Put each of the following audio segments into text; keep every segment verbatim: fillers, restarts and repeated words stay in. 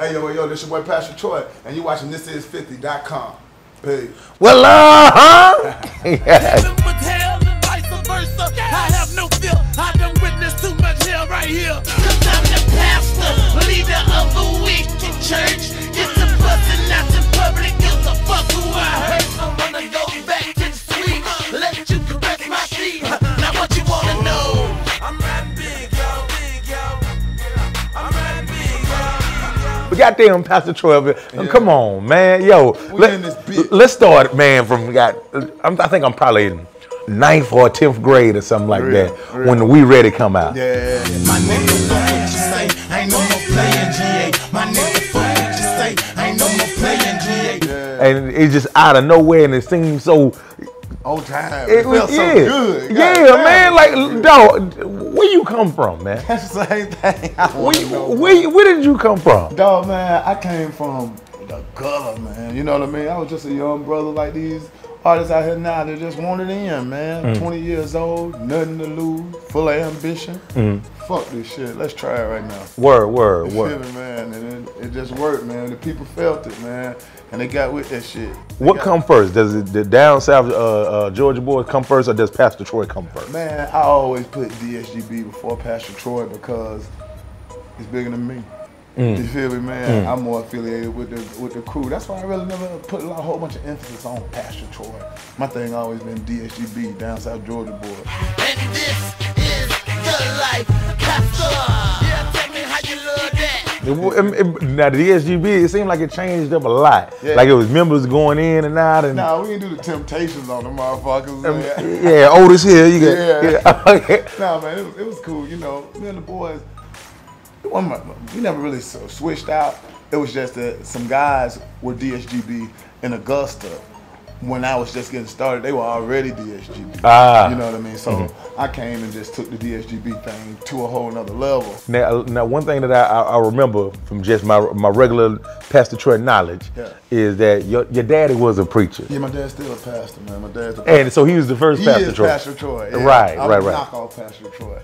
Hey, yo, yo, this your boy Pastor Troy, and you watching this is fifty dot com. Hey. Well, uh huh. I have no fear. I done witnessed too much hell right here. Cause I'm the pastor, leader of a wicked church. It's a bustin' out in public. Gives a fuck who I hurt. I wanna go back to the street. Let you caress my feet. Now what you wanna know? I'm riding big, yo, big, yo. I'm riding big, yo. We got them Pastor Troy. Yeah. Come on, man. Yo, let, in this bitch. Let's start, man, from got I'm, I think I'm probably in ninth or tenth grade or something like real, that real. When We Ready come out. Yeah. My nigga, fuck what you say. Ain't no more playing G A. My nigga, fuck what you say. Ain't no more playing G A. Yeah. And it's just out of nowhere, and it seems so. On time. It, it felt yeah. so good. Yeah, God, man. Like, dog, where you come from, man? That's the same thing. I where, you, know, where, where did you come from? Dog, man, I came from the gutter, man. You know what I mean? I was just a young brother like these artists out here now that just wanted in, man. Mm. twenty years old, nothing to lose, full of ambition. Mm. Fuck this shit. Let's try it right now. Word, word, you word. Feel me, man? And it, it just worked, man. The people felt it, man. And they got with that shit. They what come first? Does it, the down south uh, uh, Georgia boys come first, or does Pastor Troy come first? Man, I always put D S G B before Pastor Troy because it's bigger than me. Mm. You feel me, man? Mm. I'm more affiliated with the with the crew. That's why I really never put a, lot, a whole bunch of emphasis on Pastor Troy. My thing always been D S G B, down south Georgia boy. And this is the life, Pastor. Yeah, tell me how you love that. It, it, it, now the D S G B, it seemed like it changed up a lot. Yeah. Like it was members going in and out. And nah, we didn't do the Temptations on the motherfuckers. Um, yeah, Otis here. You got, yeah. yeah. Okay. Nah, man, it was, it was cool. You know, me and the boys. We never really so switched out. It was just that some guys were D S G B in Augusta. When I was just getting started, they were already D S G B. Ah. You know what I mean? So mm-hmm. I came and just took the D S G B thing to a whole nother level. Now, now one thing that I, I remember from just my my regular Pastor Troy knowledge yeah. is that your your daddy was a preacher. Yeah, my dad's still a pastor, man. My dad's a pastor. And so he was the first he Pastor is Troy. Pastor Troy. Yeah. Right, I'm right, right. Knock off Pastor Troy.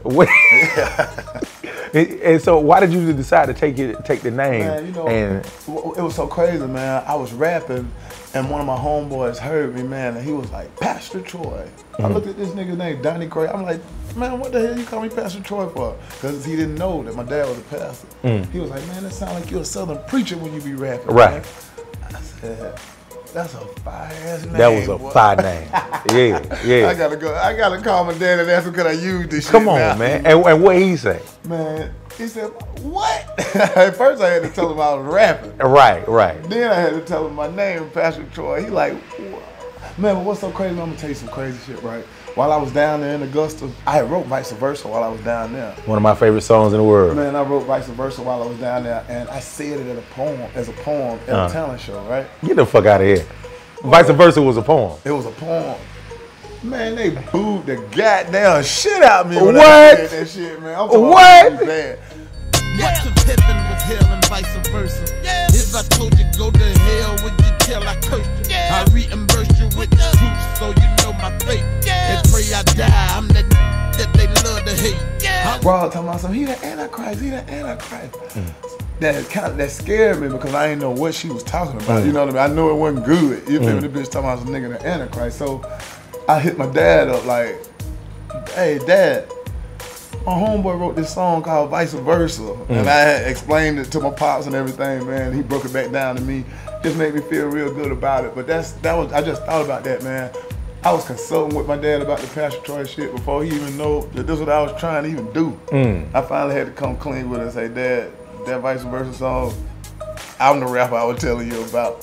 yeah. and, and so why did you decide to take it take the name? Man, you know, and it was so crazy, man. I was rapping. And one of my homeboys heard me, man, and he was like, Pastor Troy. Mm-hmm. I looked at this nigga's name, Donnie Gray. I'm like, man, what the hell you call me Pastor Troy for? Because he didn't know that my dad was a pastor. Mm. He was like, man, that sounds like you're a Southern preacher when you be rapping. Right. Man. I said, that's a fire ass name. That was a boy. fire name. Yeah, yeah. I gotta go. I gotta call my dad and ask him, could I use this Come shit on, now? man. And, and what he say? Man, he said, what? At first I had to tell him I was rapping. Right, right. Then I had to tell him my name, Pastor Troy. He like, man, but what's so crazy? I'm gonna tell you some crazy shit, right? While I was down there in Augusta, I had wrote Vice Versa while I was down there. One of my favorite songs in the world. Man, I wrote Vice Versa while I was down there, and I said it as a poem, as a poem at uh, a talent show, right? Get the fuck out of here. Vice Versa was a poem. It was a poem. Man, they booed the goddamn shit out of me when what? I said that shit, man. I'm what? Bad. What's the pippin' with hell and vice versa? Yeah. If I told you go to hell, would you tell I cursed you? Yeah. I reimburse you with the truth so you know my fate. Yeah. They pray I die, I'm the that they love to hate. Yeah. Bro, talking about something, he the Antichrist, he the Antichrist. Mm. That kind of, that scared me because I didn't know what she was talking about. Mm. You know what I mean? I knew it wasn't good. You feel mm. me? The bitch talking about some nigga the Antichrist. So I hit my dad up like, hey, Dad, my homeboy wrote this song called Vice Versa. Mm. And I had explained it to my pops and everything, man. He broke it back down to me. Just made me feel real good about it. But that's that was I just thought about that, man. I was consulting with my dad about the Pastor Troy shit before he even know that this is what I was trying to even do. Mm. I finally had to come clean with it and say, Dad, that Vice Versa song, I'm the rapper I was telling you about.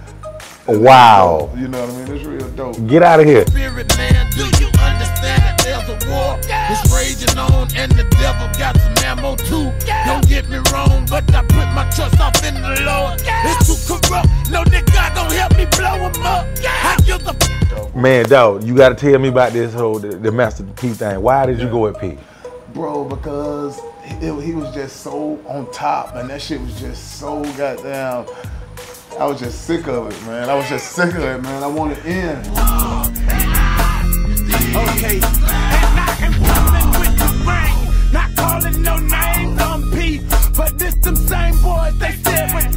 Wow. You know what I mean? It's real dope. Get out of here. Spirit man, do you understand that there's a war? It's raging on and the devil got some ammo too. Don't get me wrong, but I put my trust off in the Lord. It's too corrupt. No, that God gon' help me blow him up. I give the Man, dog, you gotta tell me about this whole the, the Master P thing. Why did you go with P? Bro, because it, he was just so on top, and that shit was just so goddamn. I was just sick of it, man. I was just sick of it, man. I wanted in. Okay, and I am coming with the rain. Not calling no names on P, but this them same boys they said when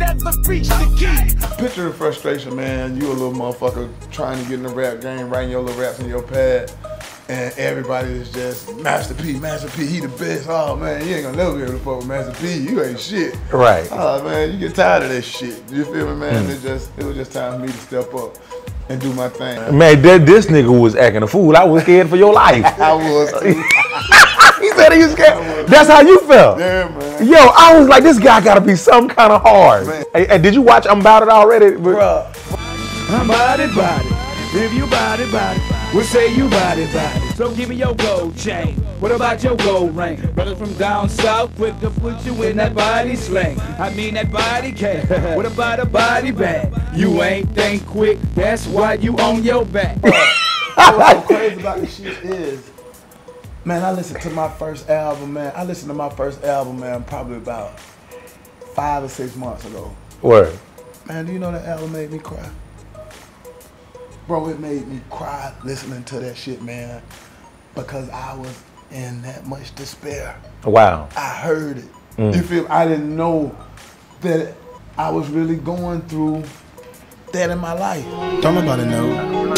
extra frustration, man. You a little motherfucker trying to get in the rap game, writing your little raps in your pad, and everybody is just Master P, Master P, he the best. Oh man, you ain't gonna never be able to fuck with Master P. You ain't shit. Right. Oh man, you get tired of that shit. You feel me, man? Mm. It just it was just time for me to step up and do my thing. Man, that, this nigga was acting a fool. I was scared for your life. I was. He said he was scared. That's how you felt. Yeah, man. Yo, I was like, this guy gotta be some kind of hard. Hey, hey, did you watch I'm About It already? Bruh. I'm body body. If you body body, we'll say you body body. So give me your gold chain. What about your gold ring? Brothers from down south quick to put you in that body slang. I mean that body can. What about a body bag? You ain't think quick, that's why you on your back. What's so crazy about this shit is, man, I listened to my first album, man. I listened to my first album, man, probably about five or six months ago. Word. Man, do you know that album made me cry? Bro, it made me cry listening to that shit, man, because I was in that much despair. Wow. I heard it. Mm. You feel? I didn't know that I was really going through that in my life. Don't nobody know.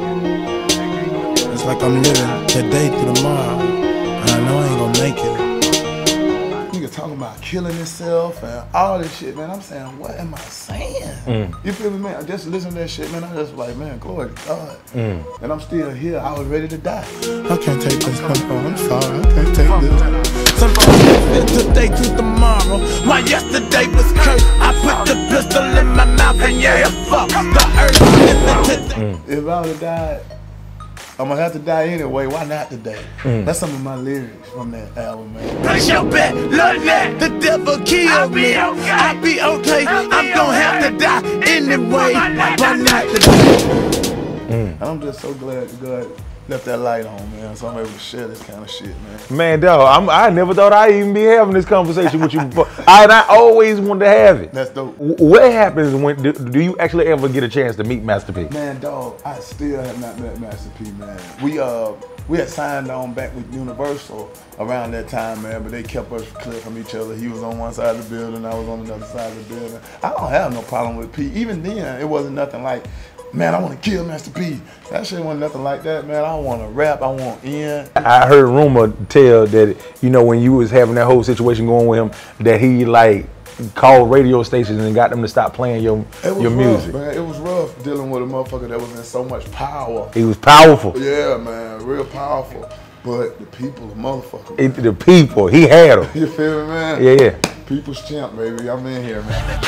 It's like I'm living today through tomorrow, and I know I ain't gonna make it. Nigga talking about killing himself and all this shit, man. I'm saying, what am I saying? Mm. You feel me, man? I just listen to that shit, man. I just like, man, glory to God. Mm. And I'm still here. I was ready to die. I can't take this. I'm sorry. I can't take this. Sometimes today through tomorrow. My yesterday was cursed. I put the pistol in my mouth and yeah, fuck the earth. Mm. If I would have died, I'm gonna have to die anyway. Why not today? Mm. That's some of my lyrics from that album, man. Place your bet, look that the devil killed me. I'll be okay. I'm gonna have to die anyway. Why not today? Mm. And I'm just so glad God left that light on, man, so I'm able to share this kind of shit, man. Man, dog, I'm, I never thought I'd even be having this conversation with you before. I, and I always wanted to have it. That's dope. What happens when, do, do you actually ever get a chance to meet Master P? Man, dog, I still have not met Master P, man. We uh, we had signed on back with Universal around that time, man, but they kept us clear from each other. He was on one side of the building, I was on the other side of the building. I don't have no problem with P. Even then, it wasn't nothing like, man, I want to kill Master P. That shit wasn't nothing like that, man. I want to rap, I want in. I heard rumor tell that, you know, when you was having that whole situation going with him, that he like called radio stations and got them to stop playing your your music. Rough, man. It was rough dealing with a motherfucker that was in so much power. He was powerful. Yeah, man, real powerful. But the people, the motherfucker. It, the people, he had them. You feel me, man? Yeah, yeah. People's champ, baby. I'm in here, man.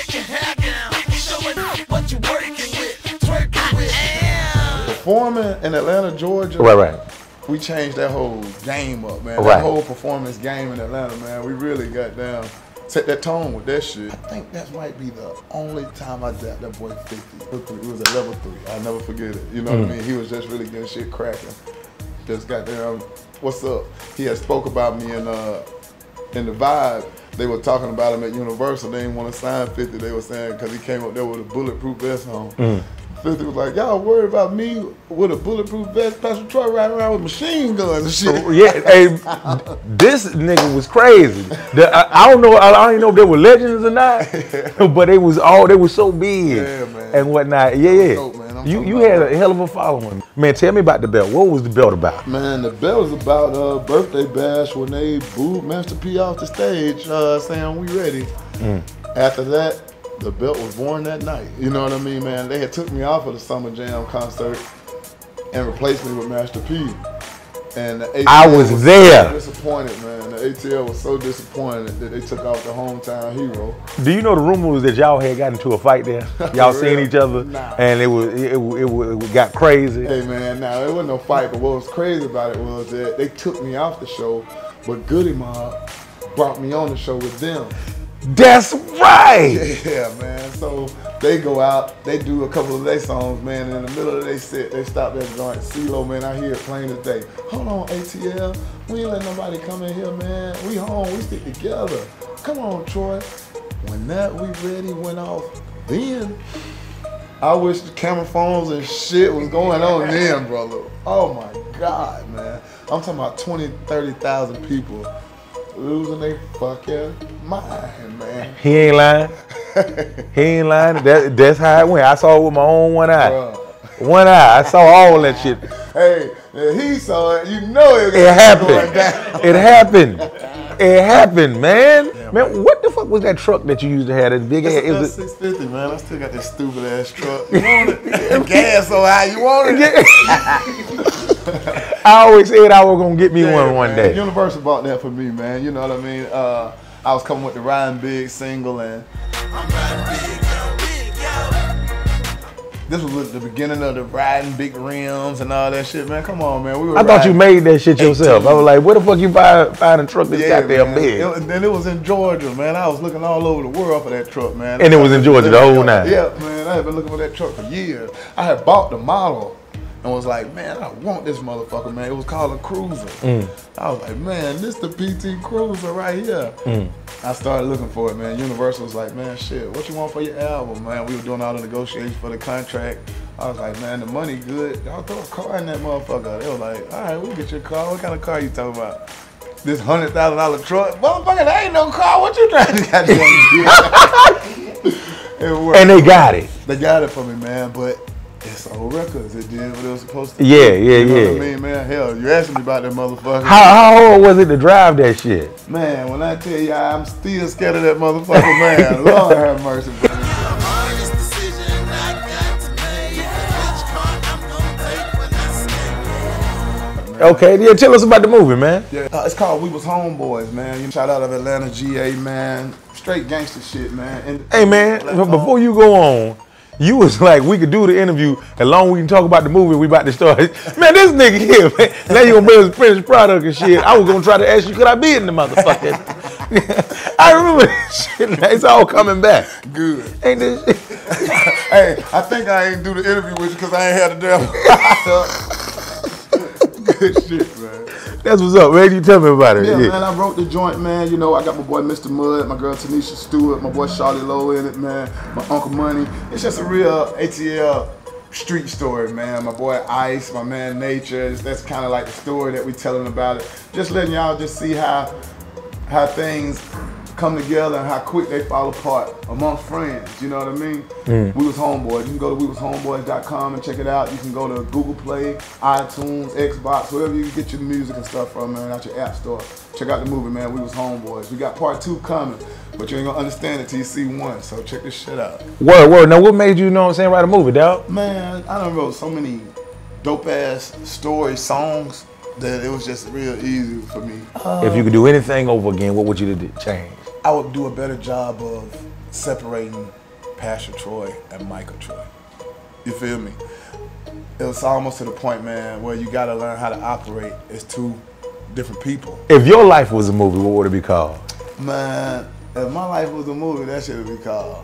Performing in Atlanta, Georgia. Right, right. We changed that whole game up, man. Right. That whole performance game in Atlanta, man. We really got down, set that tone with that shit. I think that might be the only time I dapped that boy fifty. It was at level three. I'll never forget it. You know mm. what I mean? He was just really getting shit cracking. Just got down. What's up? He had spoke about me in uh in the Vibe. They were talking about him at Universal. They didn't want to sign fifty. They were saying because he came up there with a bulletproof vest on. Mm. fifty was like, y'all worried about me with a bulletproof vest, Pastor Troy riding around with machine guns and shit. So, yeah, hey, this nigga was crazy. The, I, I don't know, I don't even know if they were legends or not, but they was all, they was so big yeah, man. and whatnot. Yeah, yeah. Dope, man. You you had a hell of a following. Man, tell me about the belt. What was the belt about? Man, the belt was about uh, birthday bash when they booed Master P off the stage uh, saying we ready. Mm. After that, the belt was born that night. You know what I mean, man? They had took me off of the Summer Jam concert and replaced me with Master P. And the A T L I was, was there. So disappointed, man. The A T L was so disappointed that they took off the hometown hero. Do you know the rumor was that y'all had got into a fight there? Y'all seen each other, nah. and it was it, it, it, it got crazy. Hey man, nah, it wasn't no fight. But what was crazy about it was that they took me off the show, but Goody Mob brought me on the show with them. That's right. Yeah, man. So they go out, they do a couple of their songs, man. And in the middle of their set, they stop that joint. CeeLo, man, I hear it plain as day. Hold on, A T L. We ain't let nobody come in here, man. We home. We stick together. Come on, Troy. When that We Ready went off, then I wish the camera phones and shit was going on then, brother. Oh my God, man. I'm talking about twenty, thirty thousand people losing their fucking mind, man. He ain't lying. He ain't lying. That, that's how it went. I saw it with my own one eye. Bruh. One eye. I saw all that shit. Hey, if he saw it, you know it, It happened. going down. It happened. It happened, man. Man, what the fuck was that truck that you used to have? That big ass. It was six fifty, man. I still got that stupid ass truck. You want it? Gas so high, you want it? I always said I was gonna get me Yeah, one one man. day. Universal bought that for me, man. You know what I mean? Uh, I was coming with the Riding Big single, and I'm riding big, yo, big, yo. this was the beginning of the Riding Big rims and all that shit, man. Come on, man. We were I thought you riding made that shit yourself. eighteen. I was like, where the fuck you buy find a truck that's Yeah, goddamn man. big? It, and then it was in Georgia, man. I was looking all over the world for that truck, man. And it was in Georgia the whole night? Yeah, man. I had been looking for that truck for years. I had bought the model and was like, man, I want this motherfucker, man. It was called a Cruiser. Mm. I was like, man, this the P T Cruiser right here. Mm. I started looking for it, man. Universal was like, man, shit, what you want for your album, man? We were doing all the negotiations for the contract. I was like, man, the money good. Y'all throw a car in that motherfucker. They were like, all right, we'll get your car. What kind of car you talking about? This hundred thousand dollar truck? Motherfucker, that ain't no car. What you trying to goddamn do? It worked. And they got it. They got it for me, man, but it's old records. It did what it was supposed to do. Yeah, yeah, you know yeah. what I mean, man? Hell, you asking me about that motherfucker. How how hard was it to drive that shit? Man, when I tell you I'm still scared of that motherfucker, man. Lord have mercy, bro. The hardest decision I got to make. Which car I'm gonna take when I say Okay, yeah, tell us about the movie, man. Yeah, uh, it's called We Was Homeboys, man. You shout out of Atlanta, G A, man. Straight gangster shit, man. And Hey, man, before you go on, you was like, we could do the interview as long as we can talk about the movie we about to start. Man, this nigga here, man. Now you gonna build his finished product and shit. I was gonna try to ask you, could I be in the motherfucker? I remember this shit. It's all coming back. Good. Ain't this shit? Hey, I think I ain't do the interview with you because I ain't had the damn. Good shit, man. That's what's up, man. You tell me about it. Yeah, Yeah. man, I wrote the joint, man. You know, I got my boy Mister Mud, my girl Tanisha Stewart, my boy Charlie Lowe in it, man. My Uncle Money. It's just a real A T L street story, man. My boy Ice, my man Nature. It's, that's kind of like the story that we telling about it. Just letting y'all just see how how things come together and how quick they fall apart among friends. You know what I mean? Mm. We Was Homeboys. You can go to we was homeboys dot com and check it out. You can go to Google Play, iTunes, Xbox, wherever you get your music and stuff from, man, out your app store. Check out the movie, man. We Was Homeboys. We got part two coming, but you ain't gonna understand it till you see one. So check this shit out. Word, word. Now, what made you, you know what I'm saying, write a movie, dog? Man, I done wrote so many dope ass story songs that it was just real easy for me. If you could do anything over again, what would you do change? I would do a better job of separating Pastor Troy and Michael Troy. You feel me? It was almost to the point, man, where you gotta learn how to operate as two different people. If your life was a movie, what would it be called? Man, if my life was a movie, that shit would be called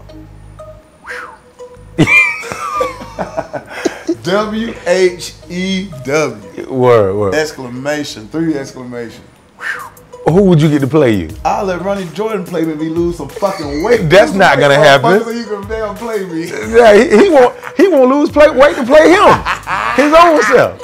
W H E W. Word, word. Exclamation, three exclamation. Who would you get to play you? I'll let Ronnie Jordan play me if he lose some fucking weight. That's Lose not some gonna weight, happen. motherfucker, So you can damn play me. Yeah, he, he won't. He won't lose play, weight to play him. His own self.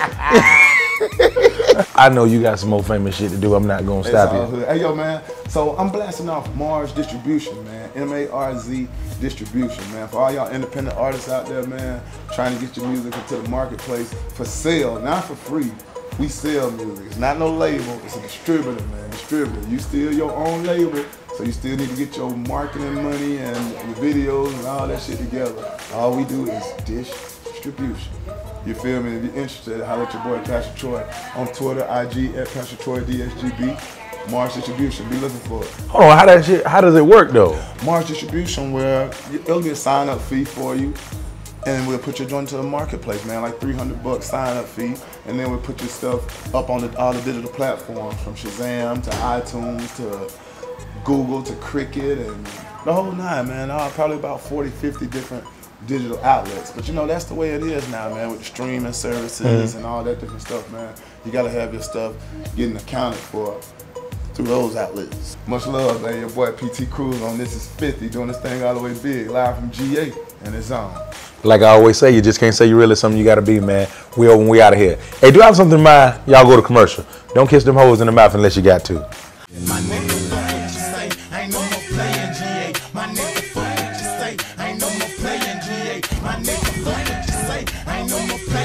I know you got some more famous shit to do. I'm not gonna stop It's all you. hood. Hey, yo, man. So I'm blasting off Mars Distribution, man. M A R Z Distribution, man. For all y'all independent artists out there, man, trying to get your music into the marketplace for sale, not for free. We sell music. It's not no label. It's a distributor, man. Distributor. You still your own label, so you still need to get your marketing money and your videos and all that shit together. All we do is distribution. You feel me? If you're interested, holler at your boy Pastor Troy on Twitter, I G at Pastor Troy D S G B. Mars Distribution. Be looking for it. Hold on, how that shit? How does it work though? Mars Distribution, where it'll be a sign up fee for you. And we'll put your joint into the marketplace, man, like three hundred bucks sign up fee. And then we'll put your stuff up on the, all the digital platforms, from Shazam to iTunes to Google to Cricket and the whole nine, man. Uh, probably about forty, fifty different digital outlets. But you know, that's the way it is now, man, with the streaming services mm-hmm. and all that different stuff, man. You gotta have your stuff getting accounted for through those outlets. Much love, man. Your boy P T Cruz on This Is fifty, doing this thing all the way big, live from G A, and it's on. Like I always say, you just can't say you're really something you gotta be, man. We over when we out of here. Hey, do I have something in mind? Y'all go to commercial. Don't kiss them hoes in the mouth unless you got to. My nigga, fuck what you say. Ain't no more playing G A. My nigga, fuck what you say. playing G A. My nigga, fuck what you say. I ain't no more playing.